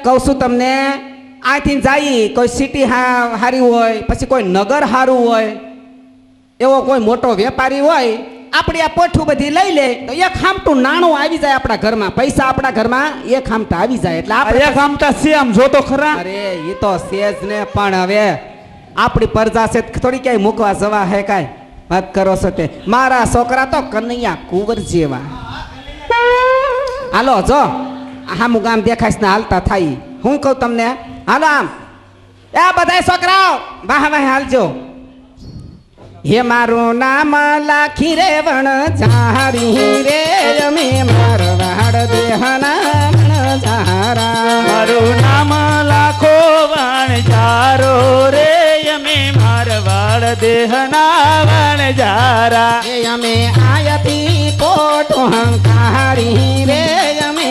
કહું છું તમને, આથી જાય કોઈ સિટી હારી હોય, પછી કોઈ નગર હારું હોય, એવો કોઈ મોટો વેપારી હોય, આપણે આ પોઠું બધી લઈ લે તો એક ખામટું નાણું આવી જાય આપણા ઘરમાં, પૈસા આપણા ઘરમાં એક ખામટા આવી જાય. એટલે આપણે એક ખામટા છે આમ જોતો ખરા. અરે એ તો સેજ ને, પણ હવે આપણી પરજા છે થોડી ક્યાંય મૂકવા જવા હે કાંઈ વાત કરો છો તે. મારા છોકરા તો કનૈયા કુંવર જેવા. હાલો જો હામું ગામ દેખાઈશ ને હાલતા થાય. હું કહું તમને, હાલો આમ એ બધા છોકરાઓ વાહ વાહ હાલજો. હે મારું નામ લાખી રે વણ ઝારી રે, અમે મારવાડ દેહના વણ ઝારા. મારું નામ લાખો વણ ઝારો રે, અમે મારવાડ દેહના વણ ઝારા. એ અમે આયતી કોટ હંકારી રે, અમે